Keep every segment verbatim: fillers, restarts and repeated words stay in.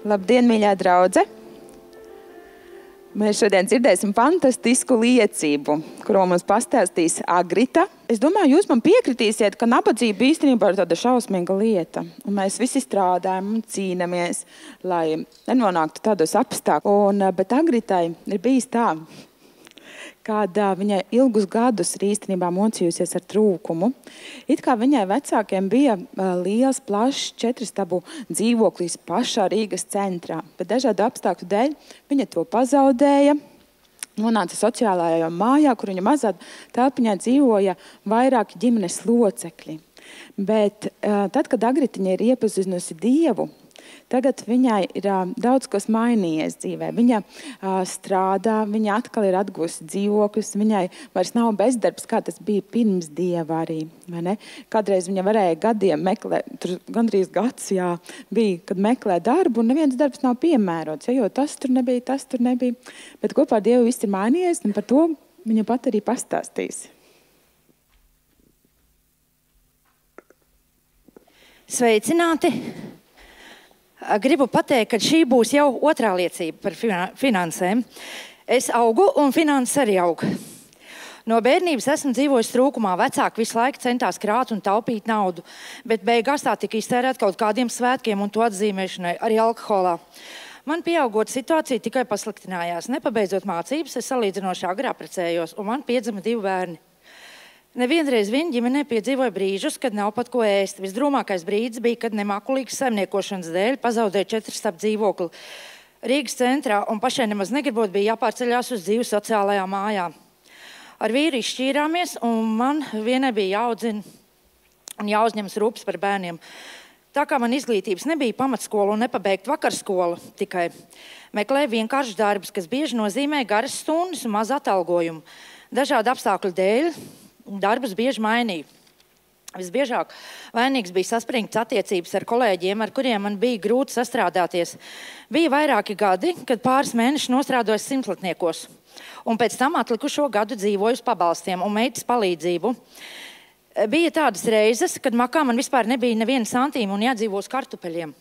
Labdien, mīļā draudze! Mēs šodien dzirdēsim fantastisku liecību, kuru mums pastāstīs Agrita. Es domāju, jūs man piekritīsiet, ka nabadzība īstenībā ir tāda šausmīga lieta. Un mēs visi strādājam un cīnamies, lai nenonāktu tādos apstākļos. Bet Agritai ir bijis tā, kad viņai ilgus gadus ir īstenībā mocījusies ar trūkumu. It kā viņai vecākiem bija liels, plašs četristabu dzīvoklis pašā Rīgas centrā, bet dažādu apstākļu dēļ viņa to pazaudēja. Nonāca sociālajā mājā, kur viņa mazā telpiņā dzīvoja vairāki ģimenes locekļi. Bet tad, kad Agritiņa ir iepazinusi Dievu, tagad viņai ir uh, daudz kas mainījies dzīvē. Viņa uh, strādā, viņa atkal ir atguvusi dzīvokļus, viņai vairs nav bezdarbs, kā tas bija pirms Dieva arī. Vai ne? Kādreiz viņa varēja gadiem meklēt, tur gandrīz gads, jā, bija, kad meklē darbu, un neviens darbs nav piemērots, ja, jo tas tur nebija, tas tur nebija. Bet kopā ar Dievu viss ir mainījies, un par to viņa pat arī pastāstīs. Sveicināti! Gribu pateikt, ka šī būs jau otrā liecība par finansēm. Es augu un finanses arī augu. No bērnības esmu dzīvojis trūkumā. Vecāki visu laiku centās krāt un taupīt naudu, bet beigās tā tika iztērēt kaut kādiem svētkiem un to atzīmēšanai, arī alkoholā. Man pieaugot situācija tikai pasliktinājās. Nepabeidzot mācības, es salīdzinoši agrā precējos, un man piedzima divi bērni. Nevienreiz viņa ģimenē piedzīvoja brīžus, kad nav pat ko ēst. Visdrūmākais brīdis bija, kad nemākulīgas saimniekošanas dēļ pazaudēja četristabu dzīvokli Rīgas centrā, un pašai nemaz negribot bija jāpārceļās uz dzīvi sociālajā mājā. Ar vīru izšķīrāmies, un man vienai bija jāaudzina un jāuzņemas rūpes par bērniem. Tā kā man izglītības nebija pamatskola un nepabeigt vakarskola tikai, meklēju vienkāršus darbus, kas bieži nozīmē garas stundas un maz atalgojumu. Dažādu apstākļu dēļ darbus bieži mainīju. Visbiežāk vainīgs bija saspringts attiecības ar kolēģiem, ar kuriem man bija grūti sastrādāties. Bija vairāki gadi, kad pāris mēnešus nostrādājos simtlatniekos, un pēc tam atlikušo gadu dzīvoju uz pabalstiem un meitas palīdzību. Bija tādas reizes, kad makā man vispār nebija neviena santīma un jādzīvo uz kartupeļiem.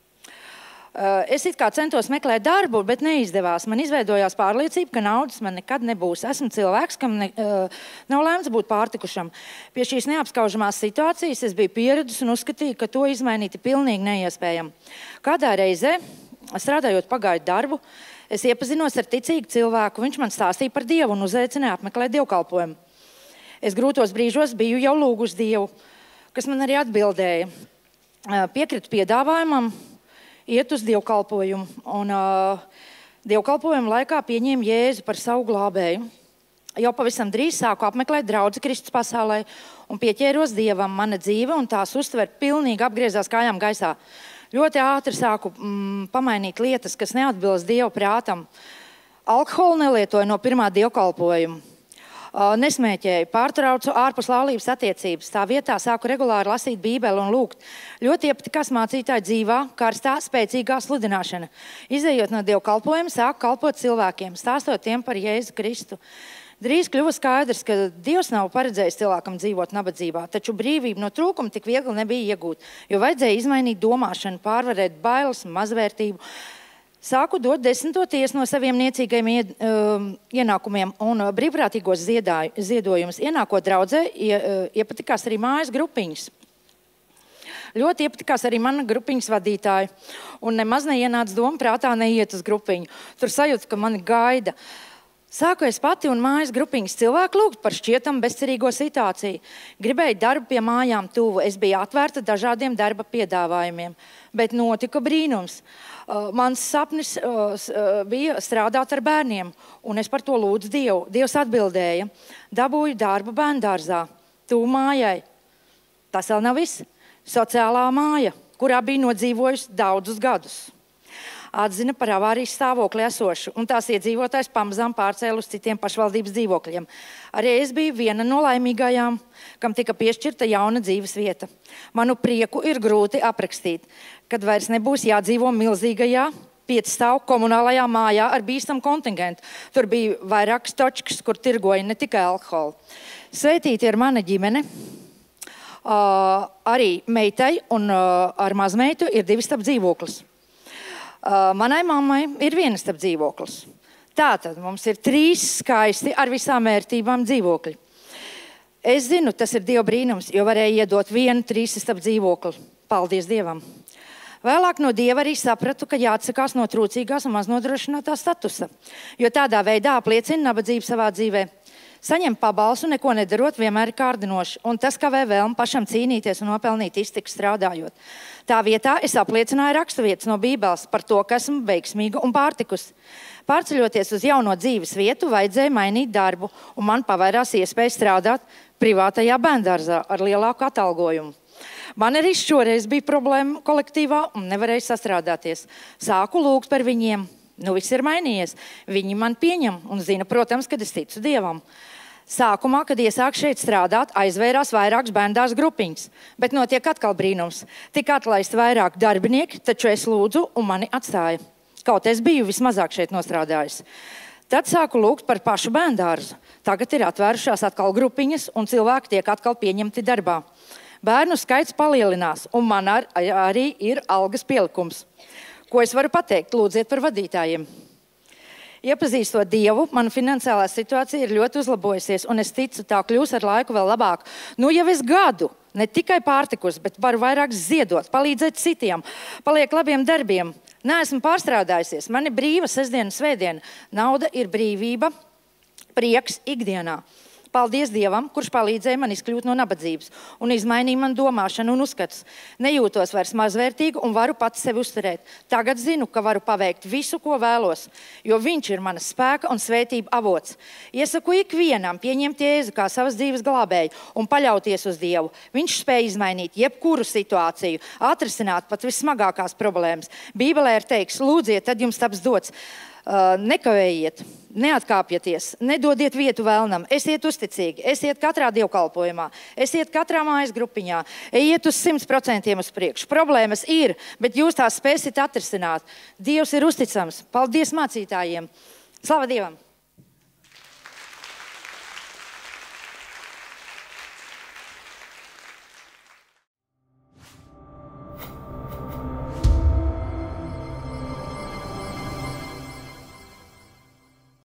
Es it kā centos meklēt darbu, bet neizdevās. Man izveidojās pārliecība, ka naudas man nekad nebūs. Esmu cilvēks, kam ne, nav lēmts būt pārtikušam. Pie šīs neapskaužamās situācijas es biju pieredus un uzskatīju, ka to izmainīt ir pilnīgi neiespējami. Kādā reizē, strādājot pagaidu darbu, es iepazinos ar ticīgu cilvēku. Viņš man stāstīja par Dievu un uzaicināja apmeklēt dievkalpojumu. Es grūtos brīžos biju jau lūgus Dievu, kas man arī atbildēja. Piekritu piedāvājumam iet uz dievkalpojumu, un uh, dievkalpojumu laikā pieņēmu Jēzu par savu glābēju. Jau pavisam drīz sāku apmeklēt draudzi Kristus pasaulē un pieķēros Dievam. Mana dzīve un tās uztver pilnīgi apgriezās kājām gaisā. Ļoti ātri sāku mm, pamainīt lietas, kas neatbilst Dieva prātam. Alkoholu nelietoju no pirmā dievkalpojuma. Nesmēķēju, pārtraucu ārpus laulības attiecības. Tā vietā sāku regulāri lasīt Bībeli un lūgt. Ļoti iepatikās mācītāja dzīvā, karstā, spēcīgā sludināšana. Izejot no dievkalpojuma, sāku kalpot cilvēkiem, stāstot tiem par Jēzu Kristu. Drīz kļuva skaidrs, ka Dievs nav paredzējis cilvēkam dzīvot nabadzībā, taču brīvību no trūkuma tik viegli nebija iegūt, jo vajadzēja izmainīt domāšanu, pārvarēt bailes un mazvērtību. Sāku dot desmito tiesu no saviem niecīgajiem ied, uh, ienākumiem un uh, brīvprātīgos ziedojumus. Ienākot draudzē, ie, uh, iepatikās arī mājas grupiņas. Ļoti iepatikās arī mana grupiņas vadītāja. Un nemaz neienāca doma prātā neiet uz grupiņu. Tur sajūtu, ka mani gaida. Sāku es pati un mājas grupiņas cilvēku lūgt par šķietam bezcerīgo situāciju. Gribēju darbu pie mājām tuvu. Es biju atvērta dažādiem darba piedāvājumiem. Bet notika brīnums. Uh, mans sapnis uh, bija strādāt ar bērniem, un es par to lūdzu Dievu. Dievs atbildēja, dabūju darbu bērndārzā, tuvu mājai. Tas vēl nav viss. Sociālā māja, kurā bija nodzīvojusi daudzus gadus. Atzina par avārijas stāvokli esošu, un tās iedzīvotājs pamazām pārcēla uz citiem pašvaldības dzīvokļiem. Arī es biju viena no laimīgajām, kam tika piešķirta jauna dzīves vieta. Manu prieku ir grūti aprakstīt, kad vairs nebūs jādzīvo milzīgajā piecstāvu komunālajā mājā ar bīstamu kontingentu. Tur bija vairākas točkas, kur tirgoja ne tikai alkoholu. Sveitīti ir mana ģimene. Uh, arī meitai un uh, ar mazmeitu ir divi stap dzīvoklis. Uh, manai mammai ir vienistab dzīvoklis. Tātad mums ir trīs skaisti ar visām vērtībām dzīvokļi. Es zinu, tas ir Dieva brīnums, jo varēja iedot vienu trīsistab dzīvokli. Paldies Dievam! Vēlāk no Dieva arī sapratu, ka jāatsakās no trūcīgās un maznodrošinātā statusa, jo tādā veidā apliecina nabadzību savā dzīvē. Saņem pabalstu, neko nedarot, vienmēr ir kārdinoši, un tas kavē vēlmi pašam cīnīties un nopelnīt iztiku strādājot. Tā vietā es apliecināju raksturvietas no Bībeles par to, ka esmu veiksmīga un pārtikus. Pārceļoties uz jauno dzīves vietu, vajadzēja mainīt darbu, un man pavērās iespēja strādāt privātajā bērndārzā ar lielāku atalgojumu. Man arī šoreiz bija problēma kolektīvā un nevarēju sastrādāties. Sāku lūgt par viņiem. Nu, viss ir mainījies. Viņi man pieņem un zina, protams, kad es ticu Dievam. Sākumā, kad iesāku šeit strādāt, aizvērās vairākas bērndārs grupiņas, bet notiek atkal brīnums. Tik atlaist vairāk darbinieki, taču es lūdzu un mani atstāja. Kaut es biju vismazāk šeit nostrādājis. Tad sāku lūgt par pašu bērndārzu. Tagad ir atvērušās atkal grupiņas un cilvēki tiek atkal pieņemti darbā. Bērnu skaits palielinās un man ar, arī ir algas pielikums. Ko es varu pateikt? Lūdziet par vadītājiem. Iepazīstot Dievu, mana finansiālā situācija ir ļoti uzlabojusies, un es ticu, tā kļūs ar laiku vēl labāk. Nu, jau es gadu ne tikai pārtikus, bet varu vairāk ziedot, palīdzēt citiem, paliek labiem darbiem. Neesmu pārstrādājusies, man ir brīva sestdiena, svētdiena. Nauda ir brīvība, prieks ikdienā. Paldies Dievam, kurš palīdzēja man izkļūt no nabadzības un izmainīja man domāšanu un uzskatus. Nejūtos vairs mazvērtīgu un varu pati sevi uzturēt. Tagad zinu, ka varu paveikt visu, ko vēlos, jo viņš ir mana spēka un svētība avots. Iesaku ikvienam pieņemt Jēzu kā savas dzīves glābēju un paļauties uz Dievu. Viņš spēj izmainīt jebkuru situāciju, atrisināt pat vissmagākās problēmas. Bībelē ir teiks, lūdziet, tad jums taps dots. Uh, nekavējiet, neatkāpieties, nedodiet vietu vēlnam, esiet uzticīgi, esiet katrā dievkalpojumā, esiet katrā mājas grupiņā, ejiet uz simt procentiem uz priekšu. Problēmas ir, bet jūs tās spēsit atrisināt. Dievs ir uzticams. Paldies mācītājiem. Slava Dievam!